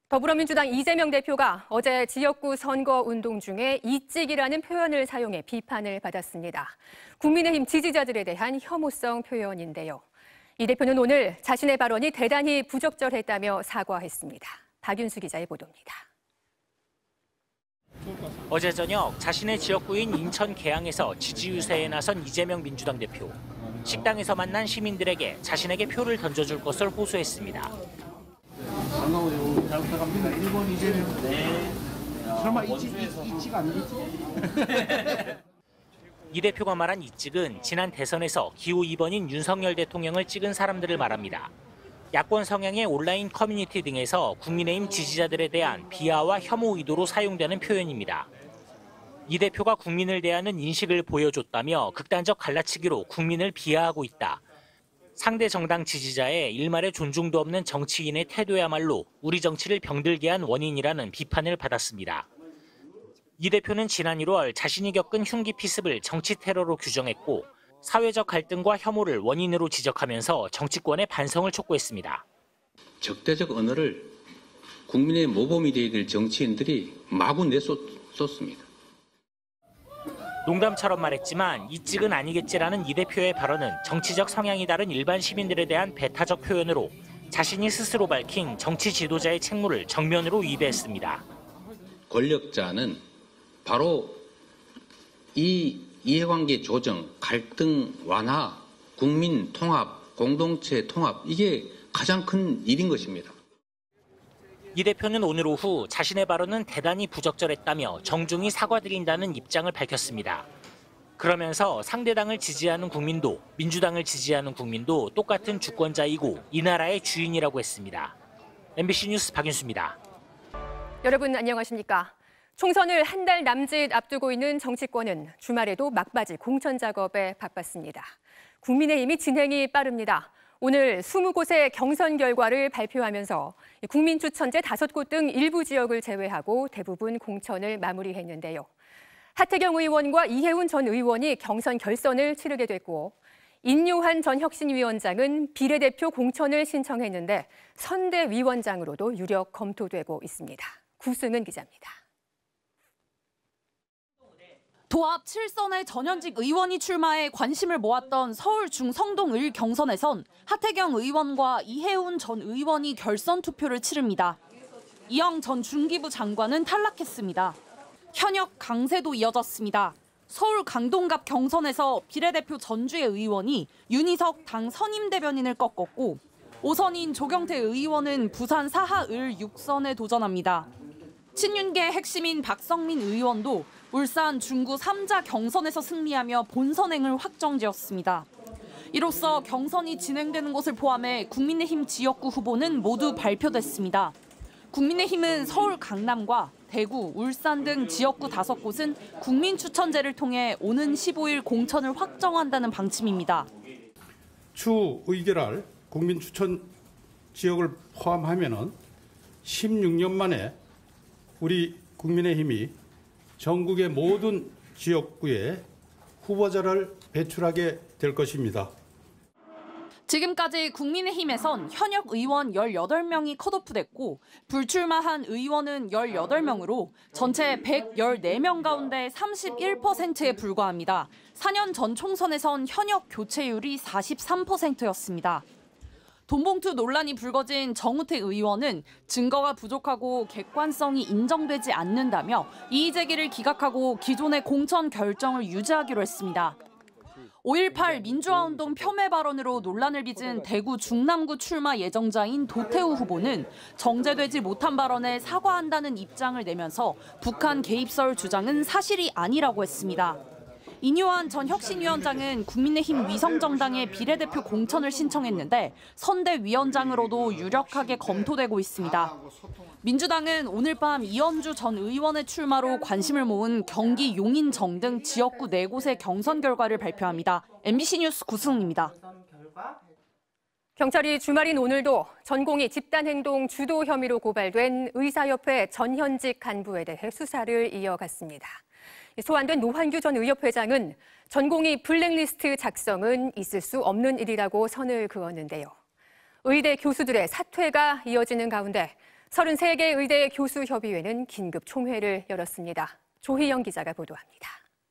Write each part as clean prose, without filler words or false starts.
더불어민주당 이재명 대표가 어제 지역구 선거운동 중에 이찍이라는 표현을 사용해 비판을 받았습니다. 국민의힘 지지자들에 대한 혐오성 표현인데요. 이 대표는 오늘 자신의 발언이 대단히 부적절했다며 사과했습니다. 박윤수 기자의 보도입니다. 어제 저녁 자신의 지역구인 인천 계양에서 지지 유세에 나선 이재명 민주당 대표. 식당에서 만난 시민들에게 자신에게 표를 던져줄 것을 호소했습니다. 반가워요. 잘 부탁합니다. 1번 이재명. 네. 설마 이찍 아니겠지? 이 대표가 말한 이찍은 지난 대선에서 기호 2번인 윤석열 대통령을 찍은 사람들을 말합니다. 야권 성향의 온라인 커뮤니티 등에서 국민의힘 지지자들에 대한 비하와 혐오 의도로 사용되는 표현입니다. 이 대표가 국민을 대하는 인식을 보여줬다며 극단적 갈라치기로 국민을 비하하고 있다. 상대 정당 지지자의 일말의 존중도 없는 정치인의 태도야말로 우리 정치를 병들게 한 원인이라는 비판을 받았습니다. 이 대표는 지난 1월 자신이 겪은 흉기 피습을 정치 테러로 규정했고 사회적 갈등과 혐오를 원인으로 지적하면서 정치권의 반성을 촉구했습니다. 적대적 언어를 국민의 모범이 되어야 될 정치인들이 마구 내쏟습니다. 농담처럼 말했지만 이찍은 아니겠지라는 이 대표의 발언은 정치적 성향이 다른 일반 시민들에 대한 배타적 표현으로 자신이 스스로 밝힌 정치 지도자의 책무를 정면으로 위배했습니다. 권력자는 바로 이 이해관계 조정, 갈등 완화, 국민 통합, 공동체 통합 이게 가장 큰 일인 것입니다. 이 대표는 오늘 오후 자신의 발언은 대단히 부적절했다며 정중히 사과드린다는 입장을 밝혔습니다. 그러면서 상대당을 지지하는 국민도 민주당을 지지하는 국민도 똑같은 주권자이고 이 나라의 주인이라고 했습니다. MBC 뉴스 박윤수입니다. 여러분 안녕하십니까? 총선을 한 달 남짓 앞두고 있는 정치권은 주말에도 막바지 공천 작업에 바빴습니다. 국민의힘이 진행이 빠릅니다. 오늘 20곳의 경선 결과를 발표하면서 국민 추천제 5곳 등 일부 지역을 제외하고 대부분 공천을 마무리했는데요. 하태경 의원과 이해운 전 의원이 경선 결선을 치르게 됐고 인요한 전 혁신위원장은 비례대표 공천을 신청했는데 선대위원장으로도 유력 검토되고 있습니다. 구승은 기자입니다. 도합 7선의 전현직 의원이 출마해 관심을 모았던 서울 중성동 을 경선에선 하태경 의원과 이해운 전 의원이 결선 투표를 치릅니다. 이영 전 중기부 장관은 탈락했습니다. 현역 강세도 이어졌습니다. 서울 강동갑 경선에서 비례대표 전주의 의원이 윤희석 당 선임대변인을 꺾었고 5선인 조경태 의원은 부산 사하 을 6선에 도전합니다. 친윤계 핵심인 박성민 의원도 울산 중구 3자 경선에서 승리하며 본선행을 확정지었습니다. 이로써 경선이 진행되는 곳을 포함해 국민의힘 지역구 후보는 모두 발표됐습니다. 국민의힘은 서울 강남과 대구, 울산 등 지역구 5곳은 국민추천제를 통해 오는 15일 공천을 확정한다는 방침입니다. 추후 의결할 국민추천 지역을 포함하면 16년 만에 우리 국민의힘이 전국의 모든 지역구에 후보자를 배출하게 될 것입니다. 지금까지 국민의힘에선 현역 의원 18명이 컷오프됐고 불출마한 의원은 18명으로 전체 114명 가운데 31%에 불과합니다. 4년 전 총선에선 현역 교체율이 43%였습니다. 돈봉투 논란이 불거진 정우택 의원은 증거가 부족하고 객관성이 인정되지 않는다며 이의 제기를 기각하고 기존의 공천 결정을 유지하기로 했습니다. 5.18 민주화운동 폄훼 발언으로 논란을 빚은 대구 중남구 출마 예정자인 도태우 후보는 정제되지 못한 발언에 사과한다는 입장을 내면서 북한 개입설 주장은 사실이 아니라고 했습니다. 인요한 전 혁신위원장은 국민의힘 위성정당의 비례대표 공천을 신청했는데 선대위원장으로도 유력하게 검토되고 있습니다. 민주당은 오늘 밤 이현주 전 의원의 출마로 관심을 모은 경기 용인정 등 지역구 4곳의 경선 결과를 발표합니다. MBC 뉴스 구승훈입니다. 경찰이 주말인 오늘도 전공의 집단행동 주도 혐의로 고발된 의사협회 전현직 간부에 대해 수사를 이어갔습니다. 소환된 노환규 전 의협회장은 전공의 블랙리스트 작성은 있을 수 없는 일이라고 선을 그었는데요. 의대 교수들의 사퇴가 이어지는 가운데 33개 의대 교수협의회는 긴급 총회를 열었습니다. 조희영 기자가 보도합니다.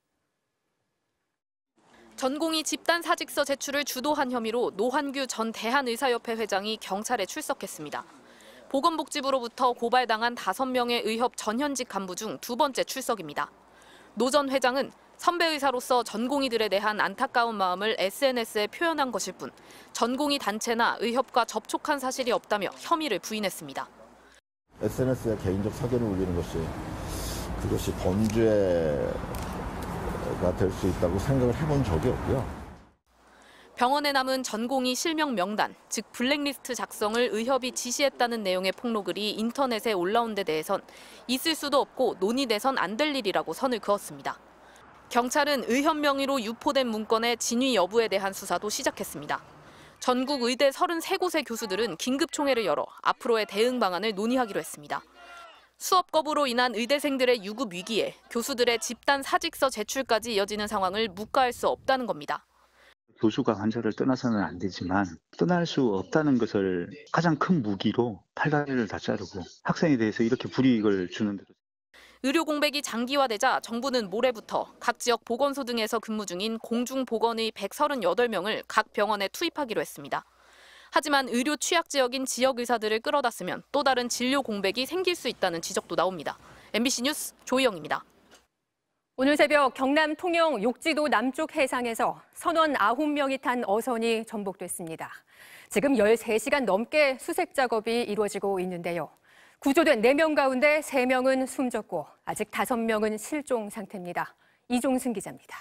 전공의 집단 사직서 제출을 주도한 혐의로 노환규 전 대한의사협회 회장이 경찰에 출석했습니다. 보건복지부로부터 고발당한 5명의 의협 전현직 간부 중 두 번째 출석입니다. 노 전 회장은 선배 의사로서 전공의들에 대한 안타까운 마음을 SNS에 표현한 것일 뿐 전공의 단체나 의협과 접촉한 사실이 없다며 혐의를 부인했습니다. SNS에 개인적 사견을 올리는 그것이 범죄가 될 수 있다고 생각을 해본 적이 없고요. 병원에 남은 전공의 실명 명단, 즉 블랙리스트 작성을 의협이 지시했다는 내용의 폭로글이 인터넷에 올라온 데 대해선 있을 수도 없고 논의돼선 안 될 일이라고 선을 그었습니다. 경찰은 의협 명의로 유포된 문건의 진위 여부에 대한 수사도 시작했습니다. 전국 의대 33곳의 교수들은 긴급 총회를 열어 앞으로의 대응 방안을 논의하기로 했습니다. 수업 거부로 인한 의대생들의 유급 위기에 교수들의 집단 사직서 제출까지 이어지는 상황을 묵과할 수 없다는 겁니다. 교수가 환자를 떠나서는 안 되지만 떠날 수 없다는 것을 가장 큰 무기로 팔다리를 다 자르고 학생에 대해서 이렇게 불이익을 주는 대로. 의료 공백이 장기화되자 정부는 모레부터 각 지역 보건소 등에서 근무 중인 공중보건의 138명을 각 병원에 투입하기로 했습니다. 하지만 의료 취약 지역인 지역 의사들을 끌어다 쓰면 또 다른 진료 공백이 생길 수 있다는 지적도 나옵니다. MBC 뉴스 조희영입니다. 오늘 새벽 경남 통영 욕지도 남쪽 해상에서 선원 9명이 탄 어선이 전복됐습니다. 지금 13시간 넘게 수색 작업이 이루어지고 있는데요. 구조된 4명 가운데 3명은 숨졌고 아직 5명은 실종 상태입니다. 이종승 기자입니다.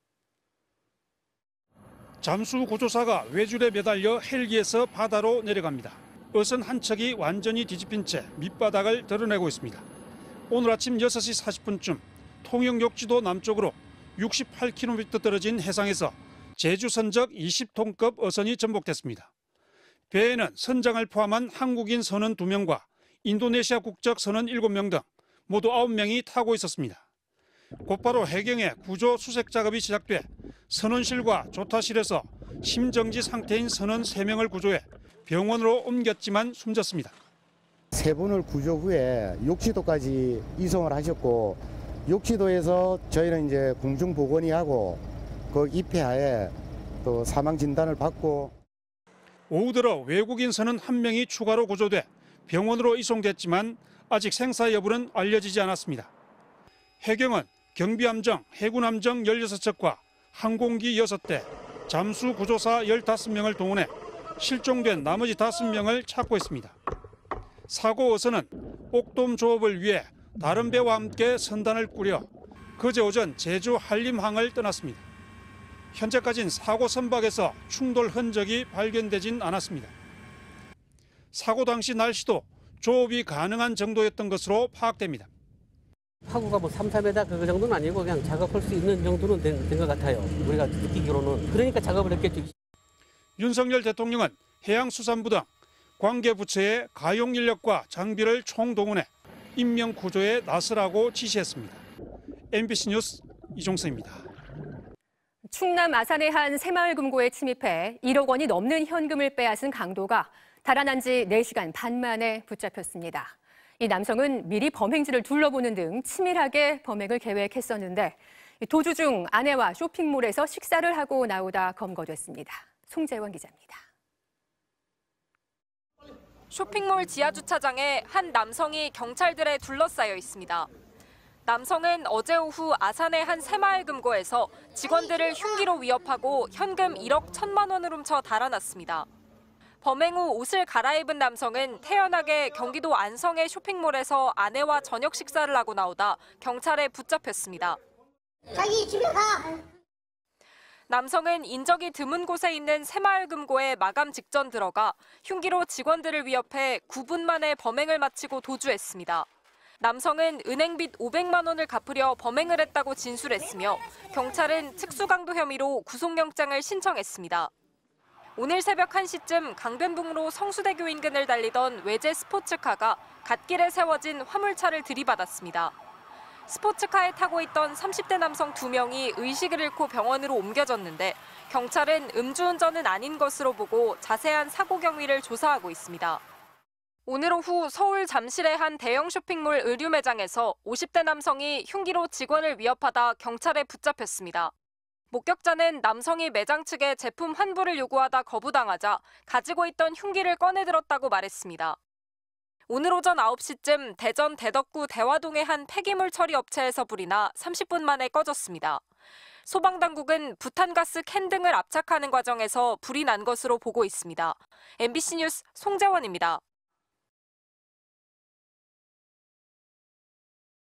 잠수 구조사가 외줄에 매달려 헬기에서 바다로 내려갑니다. 어선 한 척이 완전히 뒤집힌 채 밑바닥을 드러내고 있습니다. 오늘 아침 6시 40분쯤 통영 욕지도 남쪽으로 68km 떨어진 해상에서 제주 선적 20톤급 어선이 전복됐습니다. 배에는 선장을 포함한 한국인 선원 2명과 인도네시아 국적 선원 7명 등 모두 9명이 타고 있었습니다. 곧바로 해경의 구조 수색 작업이 시작돼 선원실과 조타실에서 심정지 상태인 선원 3명을 구조해 병원으로 옮겼지만 숨졌습니다. 3분을 구조 후에 욕지도까지 이송을 하셨고 욕지도에서 저희는 이제 공중보건의하고 그 입회하에 또 사망 진단을 받고 오후 들어 외국인 선원 1명이 추가로 구조돼 병원으로 이송됐지만 아직 생사 여부는 알려지지 않았습니다. 해경은 경비함정, 해군함정 16척과 항공기 6대, 잠수 구조사 15명을 동원해 실종된 나머지 5명을 찾고 있습니다. 사고 어선은 옥돔 조업을 위해 다른 배와 함께 선단을 꾸려 그제 오전 제주 한림항을 떠났습니다. 현재까지는 사고 선박에서 충돌 흔적이 발견되진 않았습니다. 사고 당시 날씨도 조업이 가능한 정도였던 것으로 파악됩니다. 파고가 3, 4m 그 정도는 아니고 그냥 작업할 수 있는 정도는 된 것 같아요. 우리가 느끼기로는. 그러니까 작업을 했겠죠. 윤석열 대통령은 해양수산부 등 관계부처에 가용 인력과 장비를 총동원해 인명 구조에 나서라고 지시했습니다. MBC 뉴스 이종서입니다. 충남 아산의 한 새마을 금고에 침입해 1억 원이 넘는 현금을 빼앗은 강도가 달아난 지 4시간 반 만에 붙잡혔습니다. 이 남성은 미리 범행지를 둘러보는 등 치밀하게 범행을 계획했었는데 도주 중 아내와 쇼핑몰에서 식사를 하고 나오다 검거됐습니다. 송재원 기자입니다. 쇼핑몰 지하주차장에 한 남성이 경찰들에 둘러싸여 있습니다. 남성은 어제 오후 아산의 한 새마을 금고에서 직원들을 흉기로 위협하고 현금 1억 1천만 원을 훔쳐 달아났습니다. 범행 후 옷을 갈아입은 남성은 태연하게 경기도 안성의 쇼핑몰에서 아내와 저녁 식사를 하고 나오다 경찰에 붙잡혔습니다. 자기 집에 가! 남성은 인적이 드문 곳에 있는 새마을 금고에 마감 직전 들어가 흉기로 직원들을 위협해 9분 만에 범행을 마치고 도주했습니다. 남성은 은행빚 500만 원을 갚으려 범행을 했다고 진술했으며 경찰은 특수강도 혐의로 구속영장을 신청했습니다. 오늘 새벽 1시쯤 강변북로 성수대교 인근을 달리던 외제 스포츠카가 갓길에 세워진 화물차를 들이받았습니다. 스포츠카에 타고 있던 30대 남성 2명이 의식을 잃고 병원으로 옮겨졌는데 경찰은 음주운전은 아닌 것으로 보고 자세한 사고 경위를 조사하고 있습니다. 오늘 오후 서울 잠실의 한 대형 쇼핑몰 의류 매장에서 50대 남성이 흉기로 직원을 위협하다 경찰에 붙잡혔습니다. 목격자는 남성이 매장 측에 제품 환불을 요구하다 거부당하자 가지고 있던 흉기를 꺼내들었다고 말했습니다. 오늘 오전 9시쯤 대전 대덕구 대화동의 한 폐기물 처리 업체에서 불이 나 30분 만에 꺼졌습니다. 소방당국은 부탄가스 캔 등을 압착하는 과정에서 불이 난 것으로 보고 있습니다. MBC 뉴스 송재원입니다.